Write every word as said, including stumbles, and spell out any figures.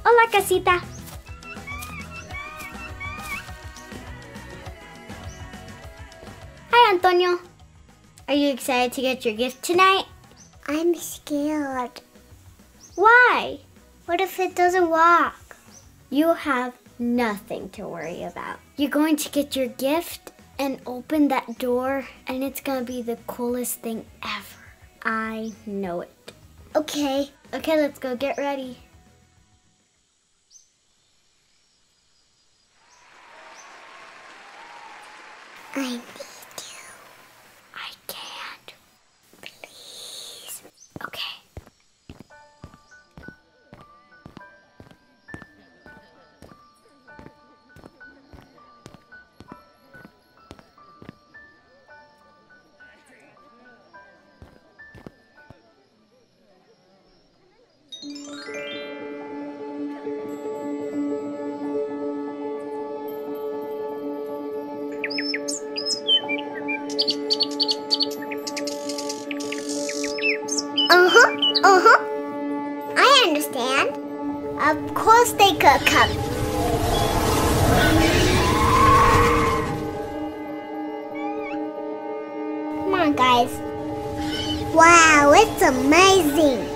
Hola, casita. Hi, Antonio. Are you excited to get your gift tonight? I'm scared. Why? What if it doesn't work? You have nothing to worry about. You're going to get your gift and open that door, and it's gonna be the coolest thing ever. I know it. Okay. Okay, let's go get ready. I need you. I can't. Please. Okay. Uh-huh, uh-huh. I understand. Of course they could come. Come on, guys. Wow, it's amazing.